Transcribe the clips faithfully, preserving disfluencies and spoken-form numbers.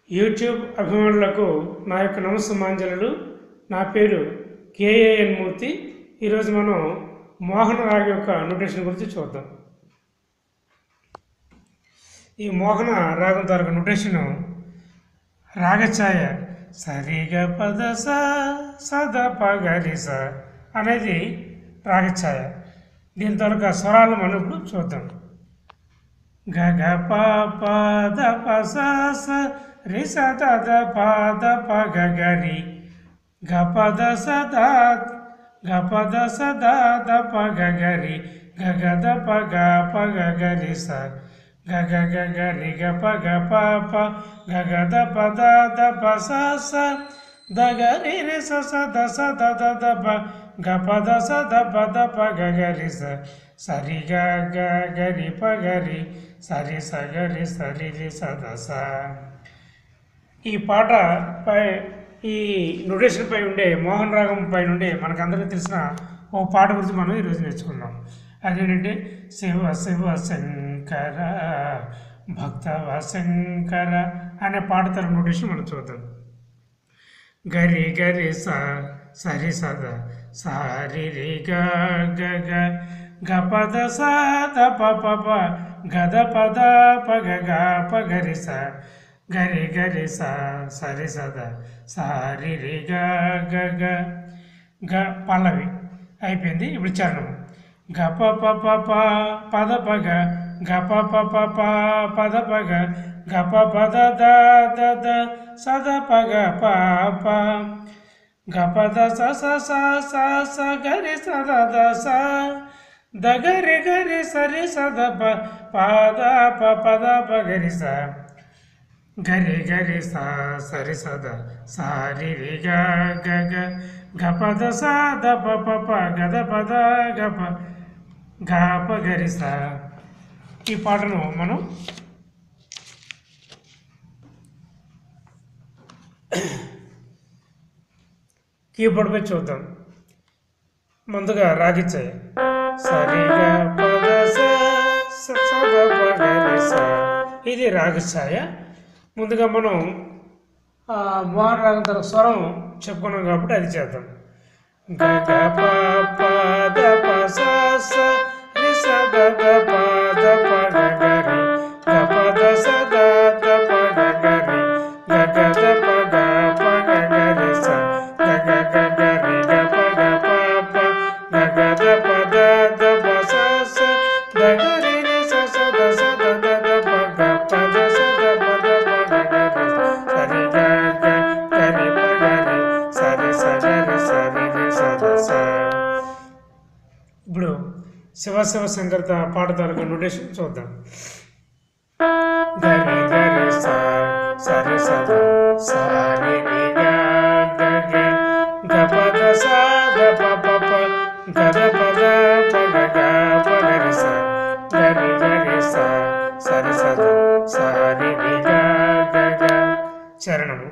YouTube అభిమానులకు నా యొక్క నమస్సుమాంజలు. నా పేరు కేఏఎన్ మూర్తి. ఈరోజు మనం మోహన రాగం యొక్క నోటేషన్ గురించి చూద్దాం. ఈ మోహన రాగం తాలూకు నోటేషను రాగఛాయ సరిగ పద సద పగరిస అనేది రాగఛాయ. దీని తాలూకా స్వరాలు మనం ఇప్పుడు చూద్దాం. గగ ప ద ప స స రి స ద ద ప ద ప గ గ రి గ ప ద స ద గ ప ద స ద ద ప గ గ రి గ గ ద ప గ ప గ గ రి స గ గ గ గ రి గ ప గ ప ప గ గ ద ప ద ద ప స స ద గ రి రి స స ద స ద ద ద ప గ ప ద స ద ప ద ప గ గ రి స సరి గ గ గ రి ప గ రి సరి స గ రి సరి రి స ద స. ఈ పాట పై ఈ నొటేషన్ పై ఉండే మోహన్ రాగం పై నుండి మనకందరికీ తెలిసిన ఓ పాట గురించి మనం ఈరోజు నేర్చుకుందాం. అదేంటంటే శివ శివ శంకర భక్తవ శంకర అనే పాట తర నొటేషన్ మనం చూద్దాం. గరి గరి స సరి సద సారి రి గ గ గ గ పద స ద ప ప ప గద పద ప గ గ ప గరి స గరి గరి స సరి సద సారి రి గ గ గ గ పల్లవి అయిపోయింది. ఇప్పుడు చరణం గ ప ప ప ప పద ప గ గ ప ప ప ప పద ప గ గ ప ప ద ద ద ద స ద ప గ ప ప గ ప ద స స స స స గరి స ద ద స ద గరి గరి సరి స ద ప ప ద ప ప ద ప గరి స గరి గరి స సరి స ద సారి రి గ గ గ గ ప ద స ద ప ప ప గ ద ప ద గ ప గ ప గరి స. ఈ పాటను మనం కీబోర్డ్ పై చూద్దాం. ముందుగా రాగిచ్చాయి సరిగా పద స స ద ప గ రి స, ఇది రాగఛాయ. ముందుగా మనం మోహన్ రాగం తర స్వరం చెప్పుకున్నాం కాబట్టి అది చేద్దాం. గ గ ప ప ద ప స స రి స ద ద ప ద ప గ గ రి గ ప ద స ద ద ప గ గ రి గ గ ద ప గ ప గ గ రి స గ గ గ గ రి గ ప గ ప ప గ గ ద ప ద ద ప స స ద గ రి రి స స ద స ద ద ద ప గ ప ద స ద ప ద ప గ గ రి సరి గ గ గ రి ప గ రి సరి స గ రి సరి రి స ద స. ఇప్పుడు శివ శివ శంకర్ పాట తాలూకు నొటేషన్ చూద్దాం. గరి గరి స సరి స ద సారి రి గ గ గ గ ప ద స ద ప ప ప గ ద ప ద ప గ గ ప గ రి స గరి గరి స సరి స ద సారి రి గ గ గ. చరణము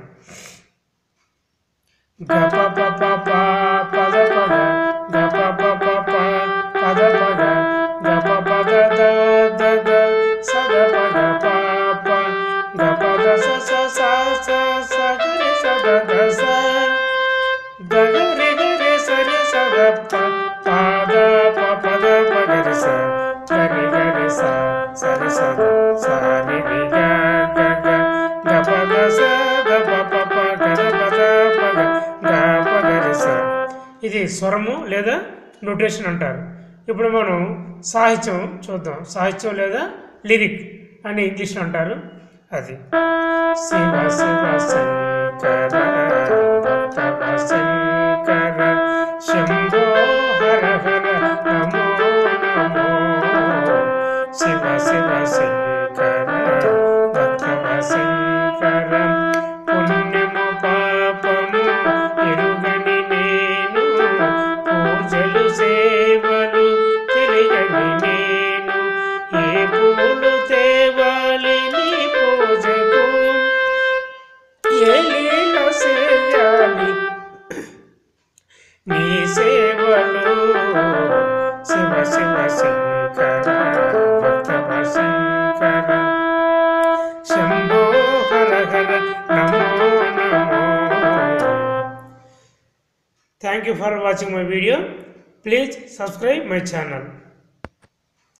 గ ప ప ప ప ప ద ప గ గ ప ప ప ప ప ద ప గ గ ప ప ద ద ద ద స ద ప గ ప ప గ ప ద స స స స స గ రి స ద ద స ద గ రి గ రి స రి స ద ప ప ద ప ప ద ప గ రి స గ రి గ రి స స రి స ద స రి రి గ గ గ గ ప ద స ద ప ప ప గ ద ప ద ప గ గ ప గ రి స. ఇది స్వరము లేదా నొటేషన్ అంటారు. ఇప్పుడు మనం సాహిత్యం చూద్దాం. సాహిత్యం లేదా లిరిక్ అని ఇంగ్లీష్లో అంటారు. అది శివ శివ శంకర భక్తవ శంకర శంభో హర హర నమో నమో శివ శివ శంకర భక్తవ శంకర పుణ్యము పాపము ఎరుగని నేను పూజలు సేవలు తెలియని నేను ఏ పూలు తేవాలి నీ పూజకు ఏ లీల చేయాలి నీ సేవలు శివ శివ శంకర భక్తవ Shankara thank you for watching my video. Please subscribe my channel.